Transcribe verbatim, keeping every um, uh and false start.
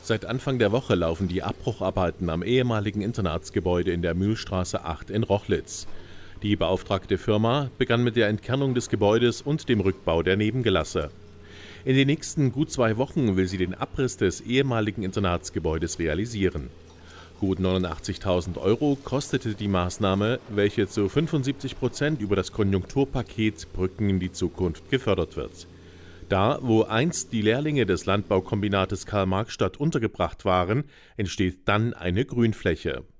Seit Anfang der Woche laufen die Abbrucharbeiten am ehemaligen Internatsgebäude in der Mühlstraße acht in Rochlitz. Die beauftragte Firma begann mit der Entkernung des Gebäudes und dem Rückbau der Nebengelasse. In den nächsten gut zwei Wochen will sie den Abriss des ehemaligen Internatsgebäudes realisieren. Gut neunundachtzigtausend Euro kostete die Maßnahme, welche zu fünfundsiebzig Prozent über das Konjunkturpaket Brücken in die Zukunft gefördert wird. Da, wo einst die Lehrlinge des Landbaukombinates Karl-Marx-Stadt untergebracht waren, entsteht dann eine Grünfläche.